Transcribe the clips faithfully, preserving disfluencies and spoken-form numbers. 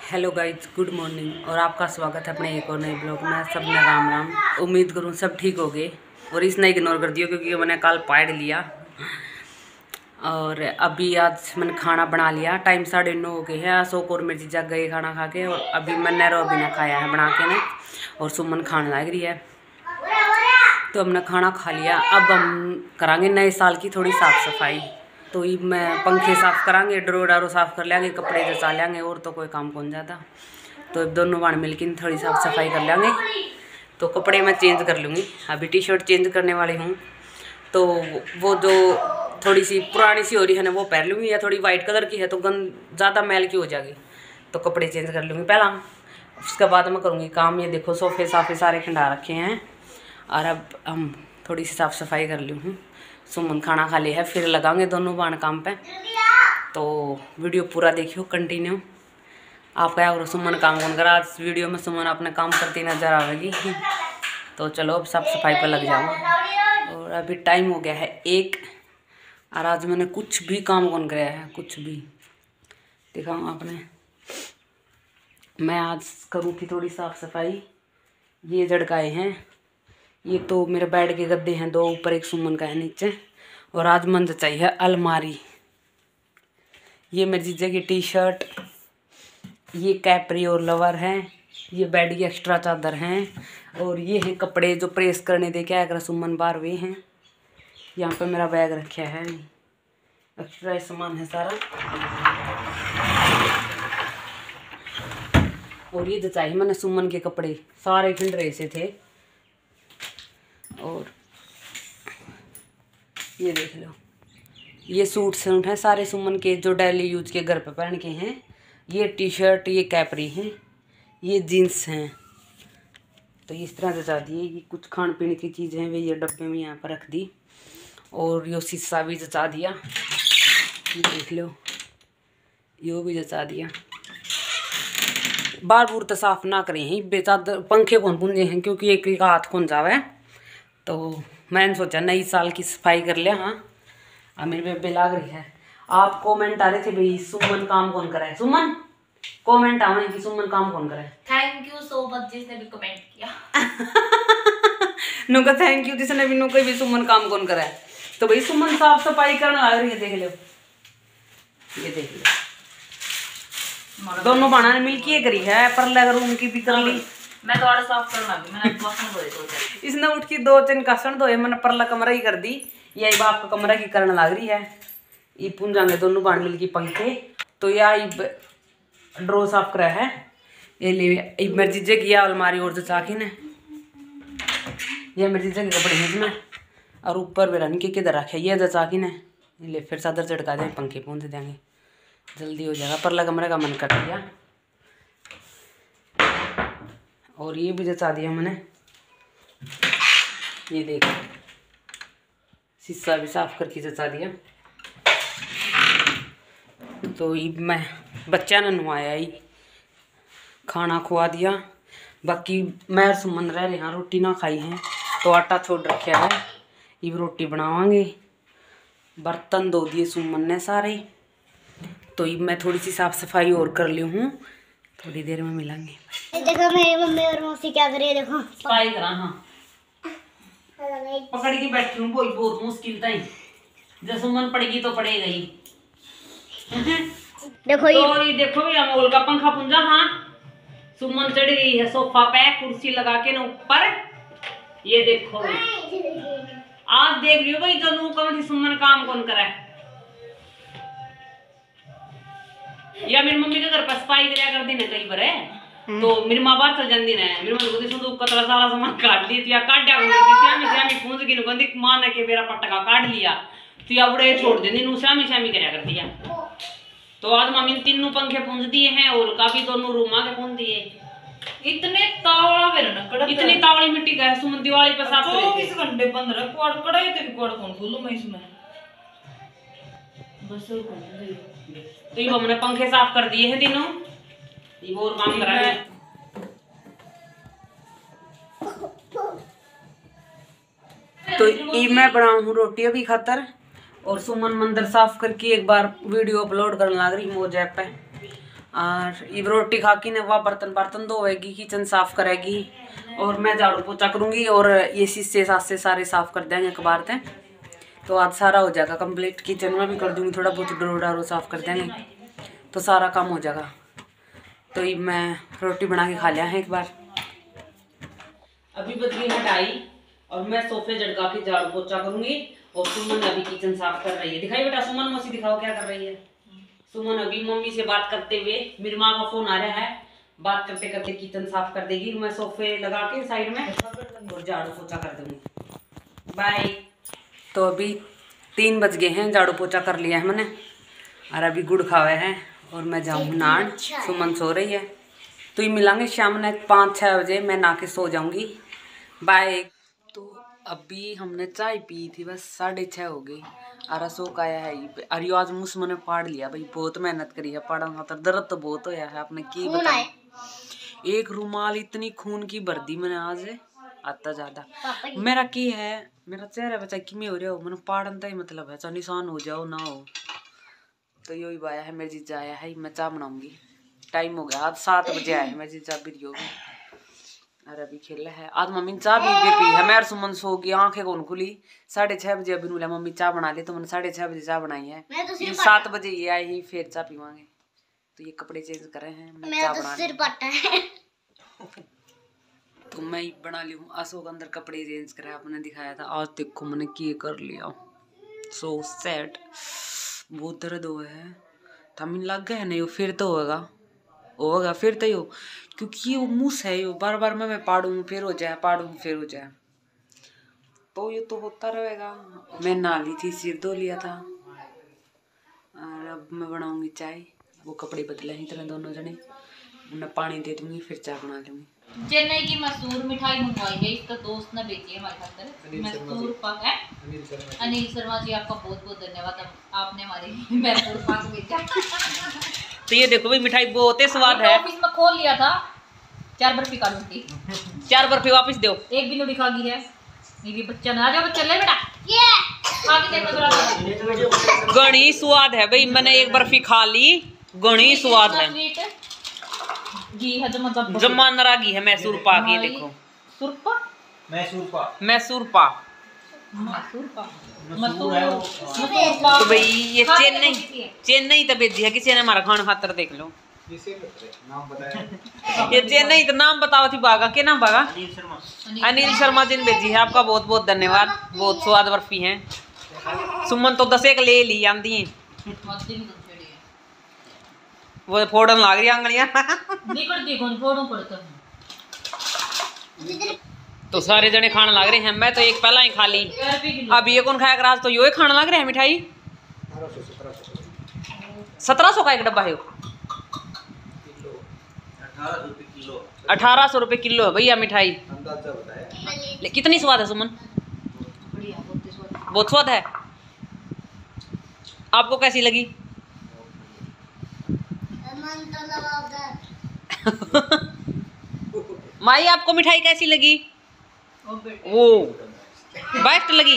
Hello guys, good morning और आपका स्वागत है अपने एक और नए ब्लॉग में। सब में राम राम। उम्मीद करूँ सब ठीक हो गए और इसने इग्नोर कर दिया क्योंकि मैंने कल पाड़ लिया। और अभी आज मैंने खाना बना लिया। टाइम साढ़े नौ हो गए हैं। अशोक और मेरी जग गए खाना खा के और अभी मैंने रो अभी ने खाया है बना के ने और सुमन खाने लग रही है। तो हमने खाना खा लिया। अब हम करांगे नए साल की थोड़ी साफ़ सफाई। तो ये मैं पंखे साफ़ करांगे, डरो डारो साफ़ कर लेंगे, कपड़े जचा लेंगे और तो कोई काम कौन जाता। तो दोनों बाण मिलकर थोड़ी साफ़ सफाई कर लेंगे। तो कपड़े मैं चेंज कर लूँगी। अभी टी शर्ट चेंज करने वाली हूँ। तो वो जो थोड़ी सी पुरानी सी हो रही है ना वो पहन लूँगी, या थोड़ी वाइट कलर की है तो गंद ज़्यादा मैल की हो जाएगी। तो कपड़े चेंज कर लूँगी पहला, उसके बाद मैं करूँगी काम। ये देखो सोफ़े साफ़े सारे खिंडा रखे हैं और अब हम थोड़ी सी साफ़ सफाई कर ली हूँ। सुमन खाना खा लिया है, फिर लगाएंगे दोनों बाण काम पे। तो वीडियो पूरा देखियो कंटिन्यू। आप क्या करो, सुमन काम कौन करा। आज वीडियो में सुमन अपने काम करती नजर आएगी। तो चलो अब साफ़ सफाई पर लग जाओ। और अभी टाइम हो गया है एक, और आज मैंने कुछ भी काम कौन कराया है, कुछ भी दिखाऊँ आपने। मैं आज करूँ थी थोड़ी साफ़ सफाई। ये झड़काए हैं, ये तो मेरे बेड के गद्दे हैं दो, ऊपर एक सुमन का है नीचे। और आज मन चाहिए अलमारी। ये मेरी जीजे की टी शर्ट, ये कैपरी और लवर हैं, ये बेड की एक्स्ट्रा चादर हैं, और ये हैं कपड़े जो प्रेस करने दे के अगर सुमन बार वे हैं। यहाँ पे मेरा बैग रखा है, एक्स्ट्रा सामान है सारा। और ये जो चाहिए मैंने सुमन के कपड़े सारे खिंड रहे से थे। और ये देख लो, ये सूट सूट हैं सारे सुमन के जो डेली यूज के घर पे पहन के हैं। ये टी शर्ट, ये कैपरी हैं, ये जीन्स हैं। तो इस तरह जचा दिए। ये कुछ खान पीने की चीज़ें हैं वे ये डब्बे में यहाँ पर रख दी। और यो शीशा भी जचा दिया, ये देख लो, यो भी जचा दिया। बार बूर तो साफ ना करें ही बेचादर पंखे कौन पुंजे हैं क्योंकि एक एक हाथ कौन जावे। तो मैंने सोचा नई साल की सफाई कर लिया। हाँ, अब मेरे बेबे लाग रही है। आप कमेंट आ रहे थे भाई सुमन काम कौन करा है। सुमन कमेंट आ रहे हैं कि सुमन काम कौन करा है। थैंक यू सो मच जिसने भी कमेंट किया। नुका थैंक यू जिसने भी नुका भी सुमन काम कौन करा है। तो भाई सुमन साफ सफाई करने लग रही है, देख लो, ये देख लो। दोनों बाणा ने मिलके करी है, पर लग रूम की भी कर ली। मैं थोड़ा साफ करना भी मैंने बासन धोए तो इसने उठ के दो तीन कासन धोए, मैंने परला कमरा ही कर दी। यही बाप का कमरा की करने लग रही है। ये पूंजांगे दोनों बाण मिल की पंखे। तो यह ड्रो साफ करा है। ये ले मेरी जीजे की अलमारी और जचा के ने, ये मेरी जीजे के कपड़े हैं इसमें। और ऊपर बेरा के किधर रखे ये जचा के ने, ले फिर चादर चढ़का देंगे, पंखे पहुँच देंगे, जल्दी हो जाएगा। परला कमरे का मन कर दिया। और ये भी जचा दिया मैंने, ये देखो शीशा भी साफ करके जचा दिया। तो ये मैं बच्चा ने नहवाया ही, खाना खुआ दिया। बाकी मैं सुमन रह रहे हैं, रोटी ना खाई है तो आटा छोड़ रखा है, ये रोटी बनावांगे। बर्तन धो दिए सुमन ने सारे। तो ये मैं थोड़ी सी साफ सफाई और कर ली हूँ, थोड़ी देर में मिलेंगे। देखो मेरी मम्मी और मौसी क्या कर रही है, देखो सफाई करा। हाँ, पकड़ के बैठी हूँ, कोई बहुत मुश्किल था ही। जब सुमन पड़ेगी तो पड़ेगा ही। देखो ये तो ये देखो भी अमोल का पंखा पुंजा। हाँ, सुमन चढ़ गई है सोफा पे कुर्सी लगा के ना ऊपर। ये देखो आज देख लियो भाई जो नू कम थी सुमन काम कौन करा है। या मेरी मम्मी के घर पर सफाई कराया कर दी ने कई बार है। तो मेरी मां बाहर चल जाती ने, मेरी मम्मी को संदूक का सारा सामान काट ली या काटा श्यामी श्यामी पूंज की नुकंदी मां ने के मेरा पटका काट लिया तो या बड़े छोड़ देनी नु श्यामी श्यामी कराया कर दिया। तो आज मम्मी ने तीनों पंखे पूंज दिए हैं और काफी दोनों रूम के पूंज दिए। इतने तावड़ा मेरे न कड़ा इतनी तावड़ी मिट्टी का है सुमन दिवाली पर साफ करे चौबीस घंटे बंद रहा क्वाड़ कड़ाई ते क्वाड़ कौन खोलूं मैं इसमें बस तो ये हमने पंखे साफ कर दिए हैं तीनों। ये और काम करा है। तो ये मैं बनाऊँ रोटियां भी खातर और सुमन मंदिर साफ करके एक बार वीडियो अपलोड करने लग रही मोज ऐप पे। और ये रोटी खा के ना वह बर्तन बर्तन धोएगी, किचन साफ करेगी और मैं झाड़ू पोछा करूँगी और ये शीशे सासे सारे साफ कर देंगे अखबार थे। तो आज सारा हो जाएगा कंप्लीट। किचन में भी कर दूँगी, थोड़ा बहुत डोर डारो साफ कर देंगे तो सारा काम हो जाएगा। तो ये मैं रोटी बना के खा लिया है एक बार। अभी बज गई है ढाई और मैं सोफे झटका के झाड़ू पोछा करूँगी और सुमन अभी किचन साफ कर रही है। दिखाई बेटा सुमन, मौसी दिखाओ क्या कर रही है। सुमन अभी मम्मी से बात करते हुए, मेरी माँ का फोन आ रहा है, बात करते करते किचन साफ कर देगी। मैं सोफे लगा के साइड में और झाड़ू पोछा कर दूंगी। बाय। तो अभी तीन बज गए हैं, झाड़ू पोछा कर लिया है मैंने और अभी गुड़ खावे हैं और मैं जाऊँ नान। सुमन सो रही है तो ये मिलांगे शाम में पाँच छः बजे, मैं नहा के सो जाऊँगी। बाय। तो अभी हमने चाय पी थी, बस साढ़े छः हो गई और अशोक आया है। अरे आज मुँह मैंने पाड़ लिया भाई, बहुत मेहनत करी है पाड़ा खातर, दर्द तो बहुत होया है। आपने की बताया, एक रुमाल इतनी खून की भर दी मैंने आज, आता ज्यादा मेरा की है। मेरा चेहरा बचा कि मैं हो रहा हो, मैंने पाड़न का ही मतलब है, चाहे निशान हो जाओ ना हो। तो यही आया है, मेरी जीजा आया है, मैं चाय बनाऊंगी। टाइम हो गया, आज सात बजे आया है, मेरी जीजा भी रही होगी। अरे अभी खेला है आज मम्मी ने चाय भी पी है। मैं सुमन सो गई, आंखें कौन खुली, साढ़े छह बजे अभी बोला मम्मी चाय बना ले, तो मैंने साढ़े छह बजे चाय बनाई है। ये सात बजे ये आई ही, फिर चाय पीवांगे। तो ये कपड़े चेंज करे हैं, मैं चाय बना सिर पट्टा है तो मैं ही बना ली हूँ। अशोक अंदर कपड़े चेंज करे, आपने दिखाया था। आज देखो मैंने की कर लिया, सो सैड, बहुत दर्द हुआ है। तमिन लग गया नहीं, फिर तो होगा होगा फिर तो हो, क्योंकि ये मूस है, ये बार बार मैं मैं पाड़ूँ फिर हो जाए, पाड़ूँ फिर हो जाए, तो ये तो होता रहेगा। मैं नाली थी, सिर धो लिया था और अब मैं बनाऊंगी चाय। वो कपड़े बदले ही तरह दोनों जने, मैं पानी दे दूंगी फिर चाय बना लूंगी। चेन्नई की मशहूर मिठाई मंगवाई है, इसका दोस्त ने भेजी है हमारे खातर, मैसूर पाक है। अनिल शर्मा जी आपका बहुत बहुत धन्यवाद, आपने हमारे मैसूर पाक भेजा। तो ये देखो भाई मिठाई बहुत ही स्वाद है। ऑफिस में खोल लिया था, चार बर्फी खा लूंगी, चार बर्फी वापस दो। एक भी नहीं खा गई है, ये भी बच्चा ना, आ जाओ बच्चा ले बेटा, ये खा के देखो। गणी स्वाद है भाई, मैंने एक बर्फी खा ली, गणी स्वाद है। घी है जो मतलब जम्मा नरा घी है, मैसूर पाक। ये देखो सुरपा, मैसूर पाक, मैसूर पाक, मैसूर पाक, मसूर है वो। तो भाई ये चेन्नई चेन्नई तो भेजी है किसी ने हमारा खाना खातर, देख लो नाम बताया। ये चेन्नई तो नाम बताओ थी बागा के नाम बागा अनिल शर्मा, अनिल शर्मा जी ने भेजी है, आपका बहुत बहुत धन्यवाद। बहुत स्वाद बर्फी है। सुमन तो दस एक ले ली आंदी है, वो फोड़न लाग रही आंगलियां तो सारे जने खाने लग रहे हैं। मैं तो एक पहला ही खा ली, अब ये कौन खाया कराज, तो यो ही खाने लग रहे हैं मिठाई। सत्रह सौ का एक डब्बा है, अठारह सौ रुपये किलो है भैया मिठाई। कितनी स्वाद है सुमन? बहुत स्वाद है। आपको कैसी लगी? माई आपको मिठाई कैसी लगी? वो बेस्ट लगी।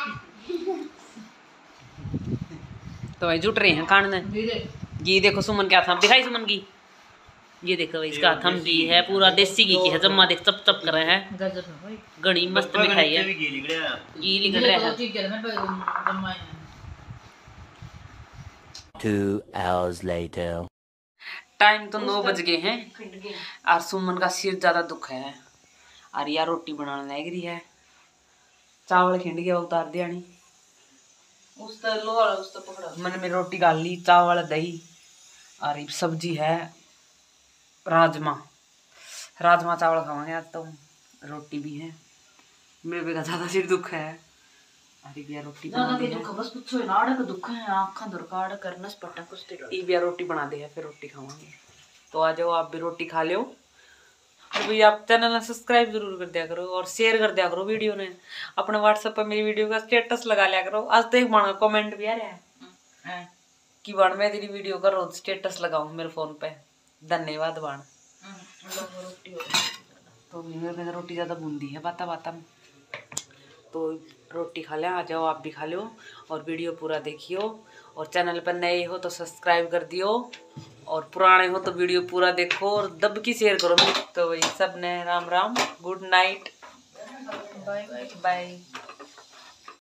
तो भाई जुट रहे हैं खाने। ये देखो सुमन क्या था, दिखाई सुमन की, ये देखो इसका थम भी है, पूरा देसी घी की है, जम्मा देख चप चप कर रहे हैं। गणी मस्त मिठाई है, घी लिगड़ रहा है। Two hours later. टाइम तो नौ बज गए हैं और सुमन का सिर ज्यादा दुख है और यार रोटी बनाने लग रही है। चावल खिंड गया, उतार दिया नहीं उस तो लोहा उस तो पकड़ा। मैंने मेरी रोटी डाल ली, चावल दही और सब्जी है राजमा, राजमा चावल खावांगे आज तो। रोटी भी है, मेरे का ज्यादा सिर दुख है। अरे बिया रोटी बना दे, बस पूछो ना, आड़ा का दुख है, आंखां दुरकाड़ करनस पट्टा कुछ ते बिया रोटी बना दे है, फिर रोटी खावांगे। तो आ जाओ आप भी रोटी खा लो। और भाई आप चैनल सब्सक्राइब जरूर कर दिया करो और शेयर कर दिया करो वीडियो ने। अपने व्हाट्सएप पर मेरी वीडियो का स्टेटस लगा लिया करो। आज तो एक बार कमेंट भी आ रहा है कि बाण मैं तेरी वीडियो का रोज स्टेटस लगाऊं मेरे फोन पे, धन्यवाद बाण। तो मेरे रोटी ज्यादा बूंदी है बाता बाता में, तो रोटी खा लें। आ जाओ आप भी खा लो और वीडियो पूरा देखियो और चैनल पर नए हो तो सब्सक्राइब कर दियो और पुराने हो तो वीडियो पूरा देखो और दब की शेयर करो। तो वही सब ने Ram Ram, good night, bye bye bye.